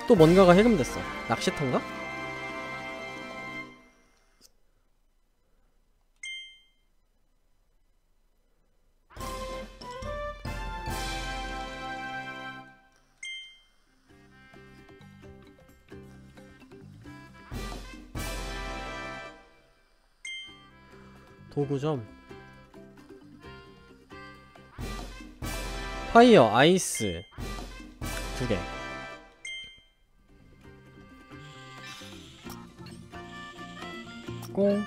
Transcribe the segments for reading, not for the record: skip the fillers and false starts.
또 뭔가가 해금됐어. 낚시터인가? 도구점. 파이어, 아이스 2개. 꽁.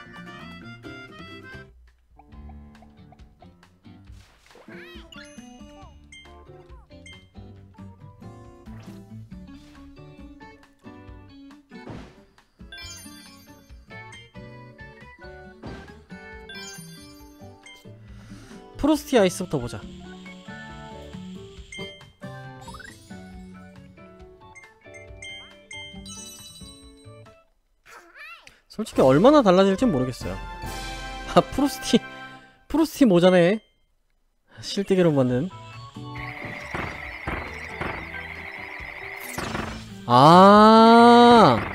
프로스티 아이스부터 보자. 솔직히 얼마나 달라질진 모르겠어요. 아, 프로스티 모자네. 실뜨개로 만든. 아,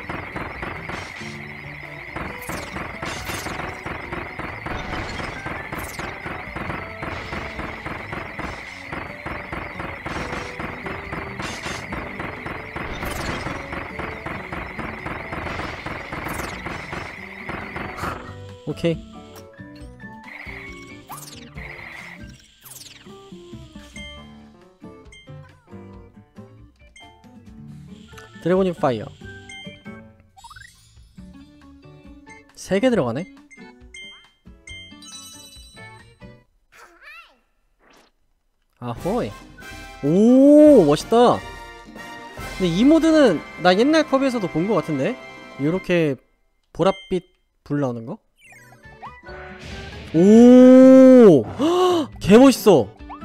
오케이. 드래곤닉 파이어 3개 들어가네? 아호이. 오, 멋있다. 근데 이 모드는 나 옛날 컵에서도 본 것 같은데? 요렇게 보랏빛 불 나오는 거? 오, 개멋있어.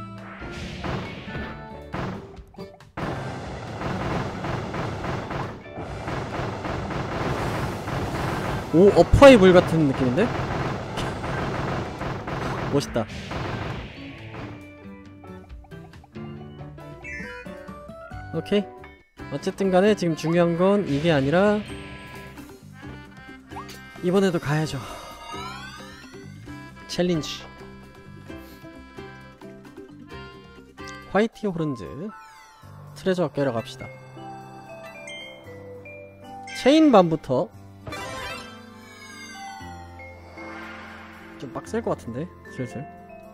오, 어파이 불 같은 느낌인데? 멋있다. 오케이. 어쨌든 간에 지금 중요한 건 이게 아니라 이번에도 가야죠. 챌린지. 화이트 호른즈 트레저 깨러 갑시다. 체인밤부터 좀 빡셀 것 같은데 슬슬.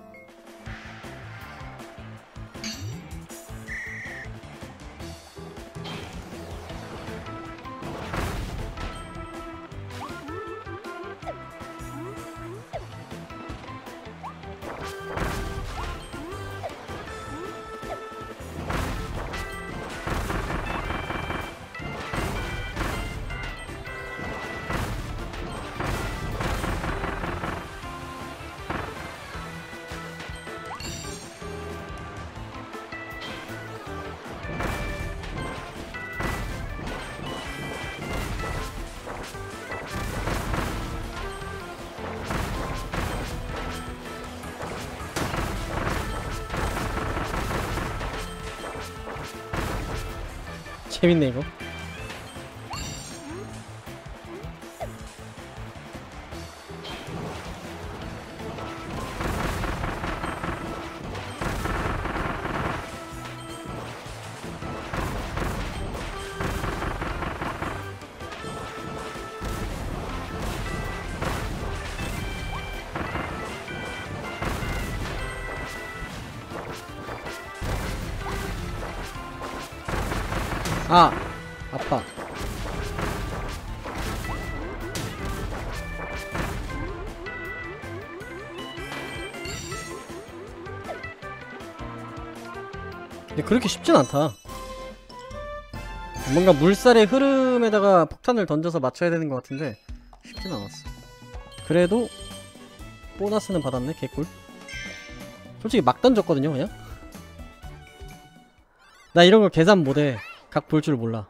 재밌네 이거. 아, 아파. 근데 그렇게 쉽진 않다. 뭔가 물살의 흐름에다가 폭탄을 던져서 맞춰야 되는 것 같은데 쉽진 않았어. 그래도 보너스는 받았네. 개꿀. 솔직히 막 던졌거든요 그냥. 나 이런 거 계산 못해. 각 볼 줄 몰라.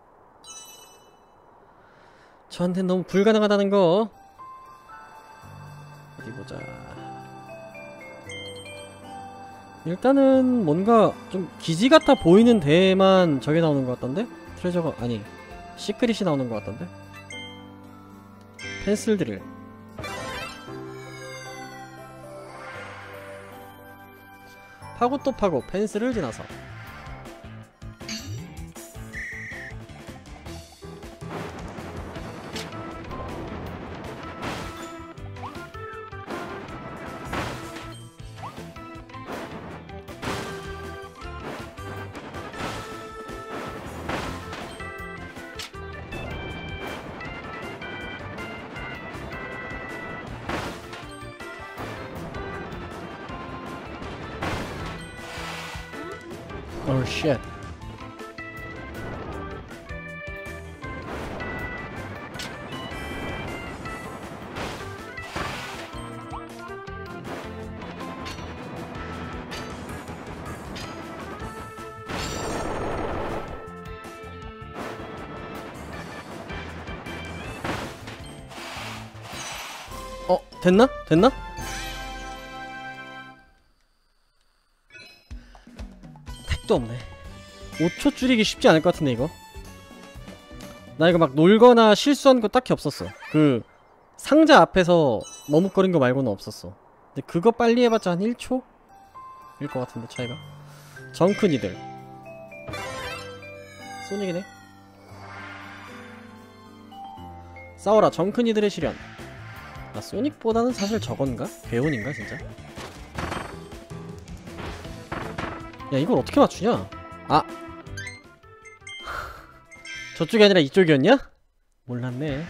저한텐 너무 불가능하다는 거. 어디 보자. 일단은 뭔가 좀 기지 같아 보이는 데에만 저게 나오는 것 같던데? 트레저가 아니 시크릿이 나오는 것 같던데? 펜슬 드릴. 파고 또 파고 펜슬을 지나서. Oh shit. 됐나? 됐나? 택도 없네. 5초 줄이기 쉽지 않을 것 같은데 이거. 나 이거 막 놀거나 실수한 거 딱히 없었어. 그 상자 앞에서 머뭇거린 거 말고는 없었어. 근데 그거 빨리 해봤자 한 1초? 일 것 같은데 차이가. 정크니들. 소닉이네. 싸워라 정크니들의 시련. 아 소닉보다는 사실 저건가? 괴온인가 진짜? 야 이걸 어떻게 맞추냐? 아! 저쪽이 아니라 이쪽이었냐? 몰랐네.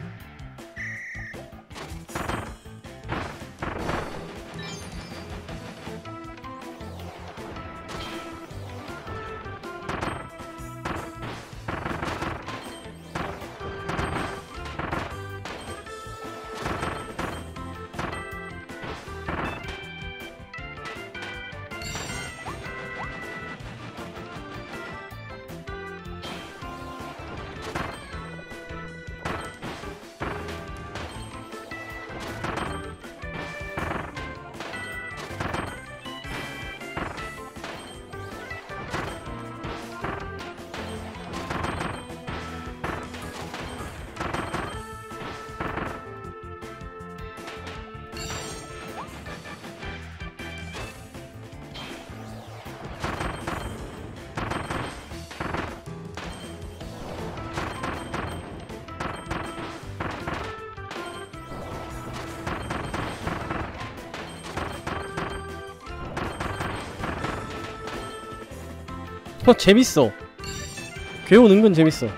재밌어. 괴온 은근 재밌어.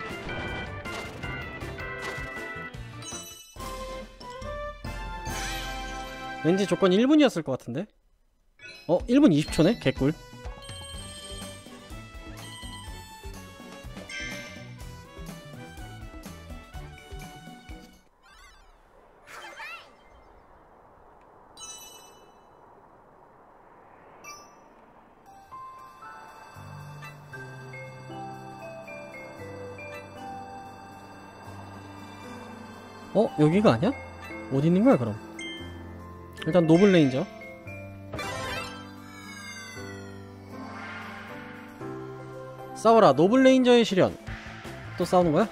왠지 조건이 1분이었을 것 같은데? 1분 20초네? 개꿀. 여기가 아니야? 어디 있는 거야 그럼? 일단 노블 레인저. 싸워라 노블 레인저의 시련. 또 싸우는 거야?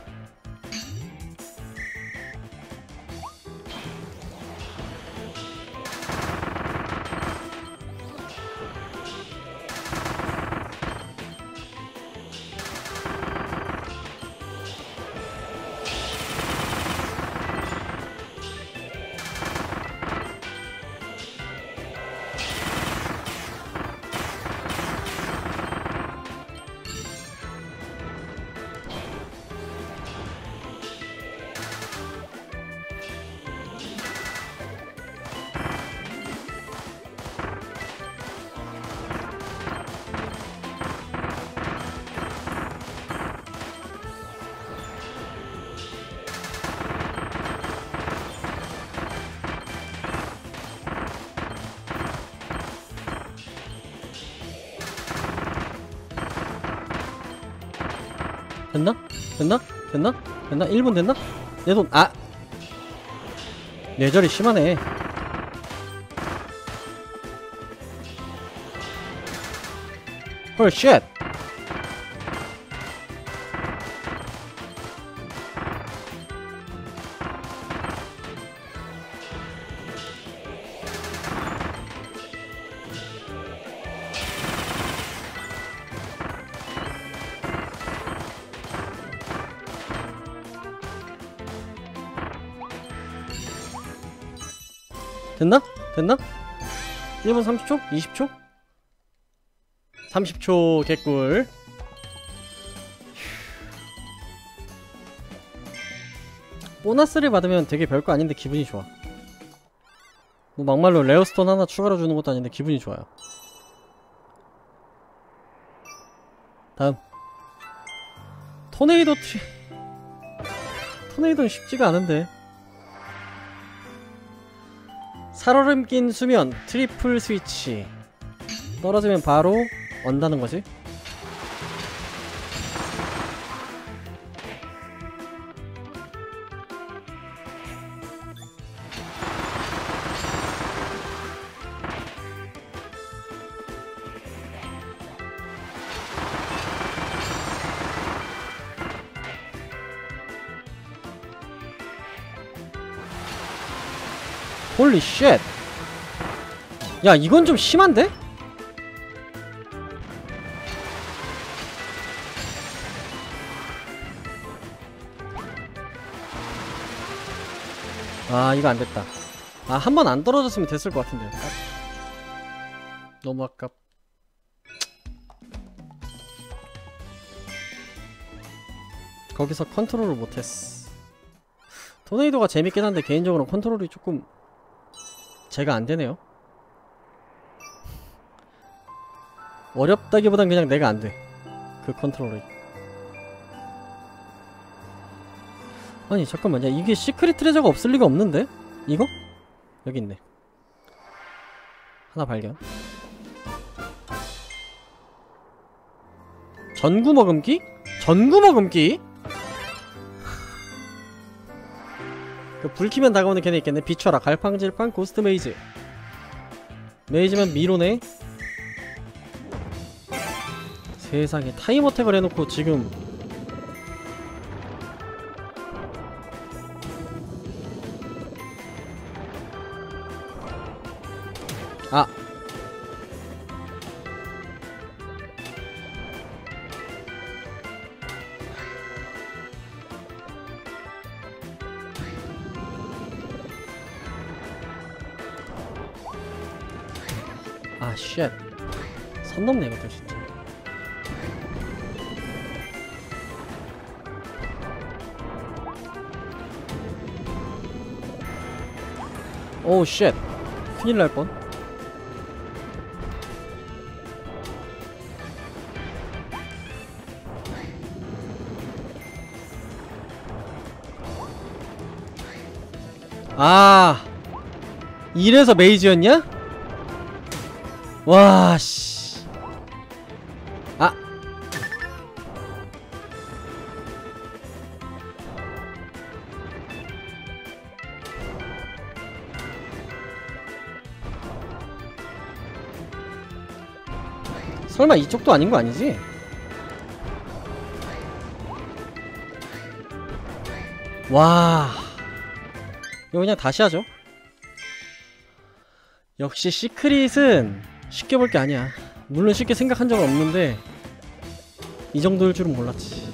됐나? 됐나? 됐나? 됐나? 1분 됐나? 내 돈, 아! 뇌절이 심하네. 헐, 쉣! 됐나? 됐나? 1분 30초? 20초? 30초 개꿀. 보너스를 받으면 되게 별거 아닌데 기분이 좋아. 뭐 막말로 레어스톤 하나 추가로 주는 것도 아닌데 기분이 좋아요. 다음 토네이도 토네이도는 쉽지가 않은데. 살얼음 낀 수면 트리플 스위치. 떨어지면 바로 언다는 거지. 홀리 쉣. 야 이건 좀 심한데? 아 이거 안됐다. 아 한 번 안 떨어졌으면 됐을 것 같은데. 너무 아깝. 거기서 컨트롤을 못했어. 토네이도가 재밌긴 한데 개인적으로 컨트롤이 조금 제가 안되네요. 어렵다기보단 그냥 내가 안돼. 그 컨트롤이. 아니 잠깐만, 야 이게 시크릿 트레저가 없을 리가 없는데? 이거? 여기 있네. 하나 발견. 전구 머금기? 전구 머금기? 그 불 키면 다가오는 걔네 있겠네. 비춰라 갈팡질팡 고스트 메이즈. 메이즈면 미로네. 세상에 타임 어택을 해놓고 지금 아 아, 쉣. 선 넘네, 이것도 진짜. 오우, 쉣. 큰일 날 뻔. 아, 이래서 메이즈였냐? 와, 씨. 아. 설마 이쪽도 아닌 거 아니지? 와. 이거 그냥 다시 하죠. 역시 시크릿은 쉽게 볼 게 아니야. 물론 쉽게 생각한 적은 없는데 이 정도일 줄은 몰랐지.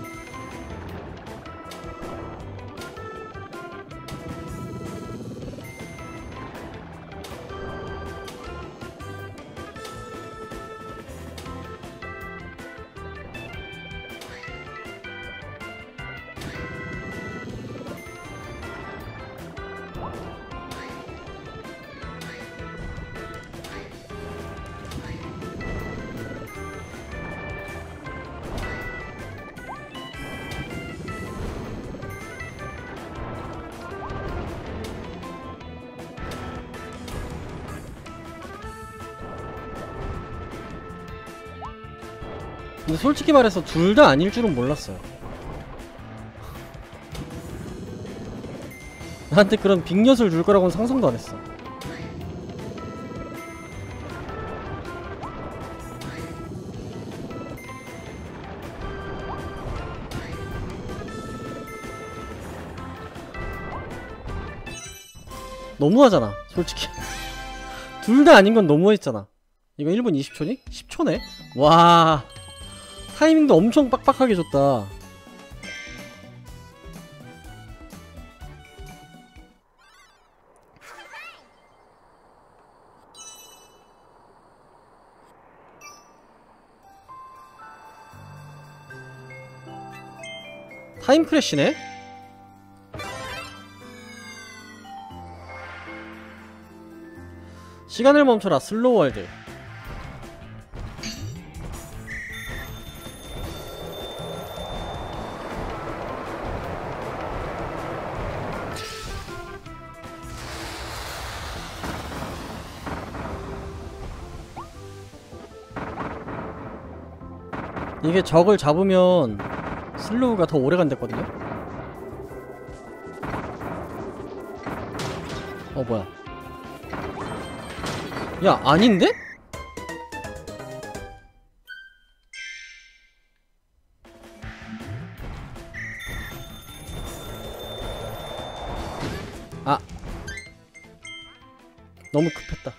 근데 솔직히 말해서 둘 다 아닐 줄은 몰랐어요. 나한테 그런 빅엿을 줄 거라고는 상상도 안 했어. 너무하잖아, 솔직히. 둘 다 아닌 건 너무했잖아. 이거 1분 20초니? 10초네? 와. 타이밍도 엄청 빡빡하게 줬다. 타임 크래쉬네? 시간을 멈춰라 슬로우 월드. 이게 적을 잡으면 슬로우가 더 오래 간댔거든요? 뭐야. 야, 아닌데? 아. 너무 급했다.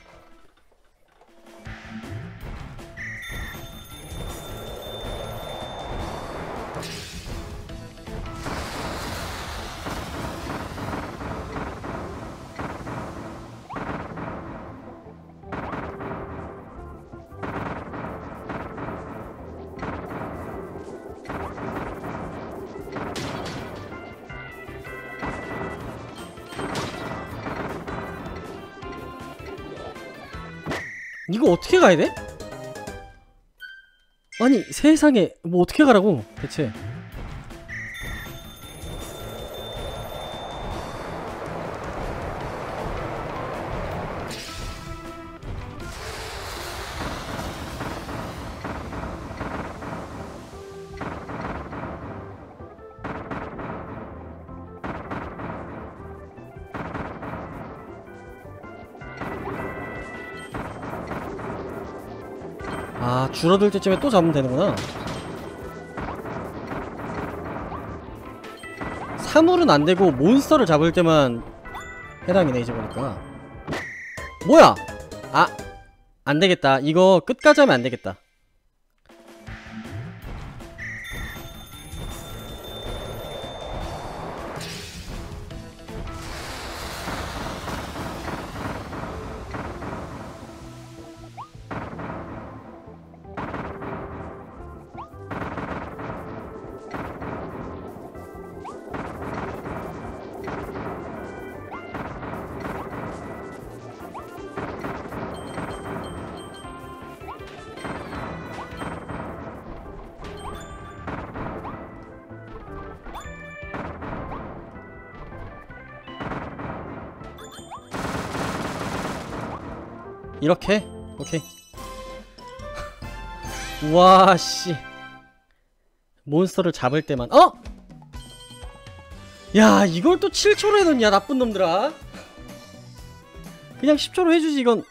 이거 어떻게 가야 돼? 아니 세상에 뭐 어떻게 가라고 대체. 아, 줄어들 때쯤에 또 잡으면 되는구나. 사물은 안되고 몬스터를 잡을 때만 해당이네 이제 보니까. 뭐야! 아! 안되겠다. 이거 끝까지 하면 안되겠다. 이렇게? 오케이. 우와 씨. 몬스터를 잡을 때만. 야 이걸 또 7초로 해놓냐 나쁜 놈들아. 그냥 10초로 해주지 이건.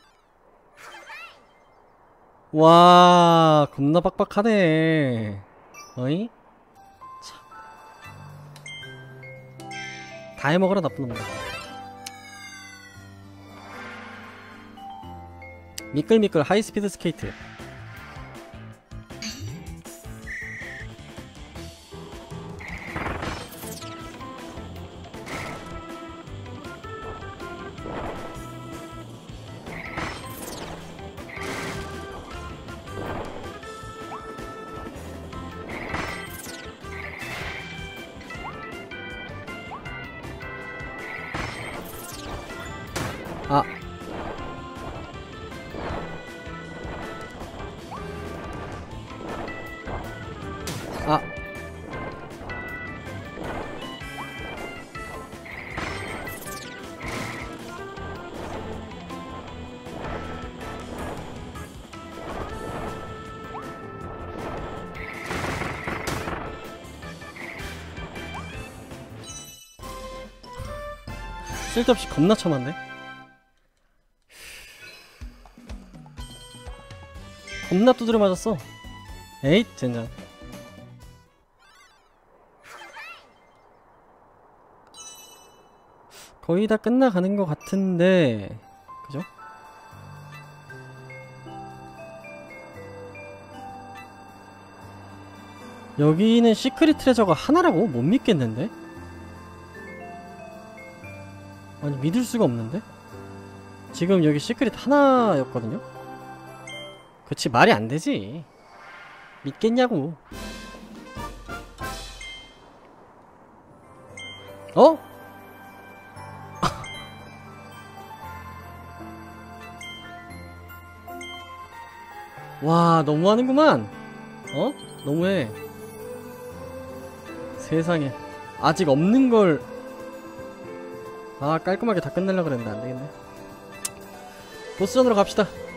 와 겁나 빡빡하네. 어이? 참. 다 해먹어라 나쁜 놈들. 미끌미끌 하이스피드 스케이트. 아 아. 쓸데없이 겁나 쳐맞네. 겁나 두드려 맞았어. 에잇 젠장. 거의 다 끝나가는 것 같은데 그죠? 여기는 시크릿 트레저가 하나라고? 못 믿겠는데? 아니 믿을 수가 없는데? 지금 여기 시크릿 하나였거든요? 그치 말이 안 되지. 믿겠냐고. 어? 와, 너무하는구만. 어? 너무해. 세상에. 아직 없는 걸. 아, 깔끔하게 다 끝내려고 그랬는데 안되겠네. 보스전으로 갑시다.